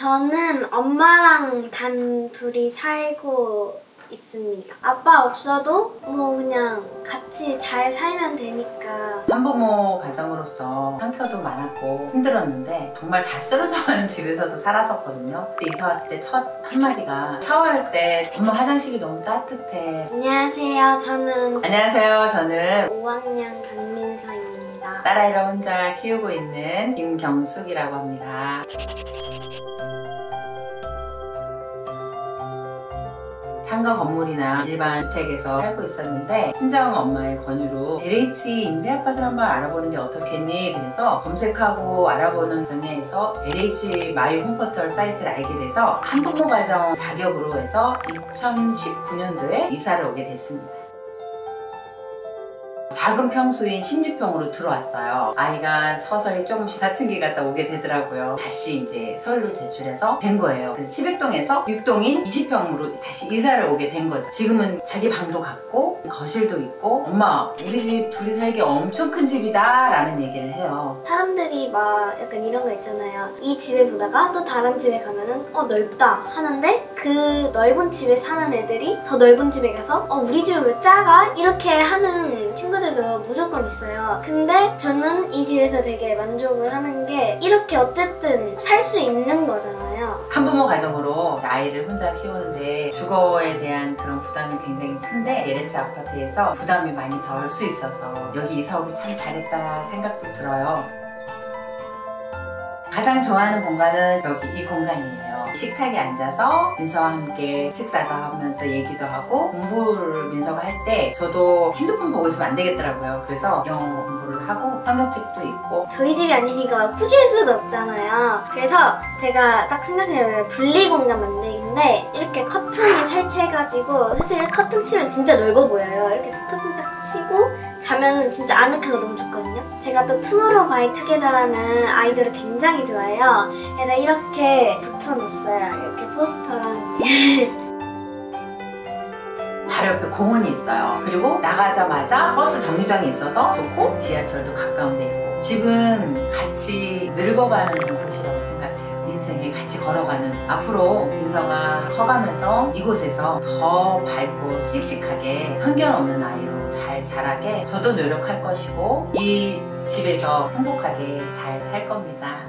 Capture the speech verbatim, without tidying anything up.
저는 엄마랑 단 둘이 살고 있습니다. 아빠 없어도 뭐 그냥 같이 잘 살면 되니까. 한부모 가정으로서 상처도 많았고 힘들었는데 정말 다 쓰러져가는 집에서도 살았었거든요. 그때 이사 왔을 때 첫 한마디가 샤워할 때 엄마 화장실이 너무 따뜻해. 안녕하세요. 저는 안녕하세요. 저는 오 학년 강민서입니다. 딸아이를 혼자 키우고 있는 김경숙이라고 합니다. 상가 건물이나 일반 주택에서 살고 있었는데 친정 엄마의 권유로 엘에이치 임대아파트를 한번 알아보는 게 어떻겠니? 그래서 검색하고 알아보는 과정에서 엘에이치 마이 홈포털 사이트를 알게 돼서 한부모 가정 자격으로 해서 이천십구 년도에 이사를 오게 됐습니다. 작은 평수인 십육 평으로 들어왔어요. 아이가 서서히 조금씩 사춘기 갔다 오게 되더라고요. 다시 이제 서류를 제출해서 된 거예요. 그래서 십일 동에서 육 동인 이십 평으로 다시 이사를 오게 된 거죠. 지금은 자기 방도 갖고 거실도 있고 엄마 우리 집 둘이 살기 엄청 큰 집이다 라는 얘기를 해요. 사람들이 막 약간 이런 거 있잖아요. 이 집에 보다가 또 다른 집에 가면은 어 넓다 하는데 그 넓은 집에 사는 애들이 더 넓은 집에 가서 어 우리 집은 왜 작아? 이렇게 하는 친구들도 무조건 있어요. 근데 저는 이 집에서 되게 만족을 하는 게 이렇게 어쨌든 살 수 있는 거잖아요. 한부모 가정으로 아이를 혼자 키우는데 주거에 대한 그런 부담이 굉장히 큰데 엘에이치 아파트에서 부담이 많이 덜 수 있어서 여기 이사 오기 참 잘했다 생각도 들어요. 가장 좋아하는 공간은 여기 이 공간이에요. 식탁에 앉아서 민서와 함께 식사도 하면서 얘기도 하고 공부를 민서가 할 때 저도 핸드폰 보고 있으면 안 되겠더라고요. 그래서 영어 공부를 하고 성경책도 읽고. 저희 집이 아니니까 꾸질 수도 없잖아요. 그래서 제가 딱 생각해보면 분리공간 만들기인데 이렇게 커튼을 설치해가지고 솔직히 커튼 치면 진짜 넓어 보여요. 이렇게 커튼 딱 치고 자면은 진짜 아늑하고 너무 좋거든요. 제가 또 투모로우 바이 투게더라는 아이돌을 굉장히 좋아해요. 그래서 이렇게 붙여놨어요. 이렇게 포스터랑. 바로 옆에 공원이 있어요. 그리고 나가자마자 버스 정류장이 있어서 좋고 지하철도 가까운 데 있고 집은 같이 늙어가는 곳이라고 생각해요. 인생에 같이 걸어가는. 앞으로 민서가 커가면서 이곳에서 더 밝고 씩씩하게 편견 없는 아이로 잘 자라게 저도 노력할 것이고 이 집에서 행복하게 잘 살 겁니다.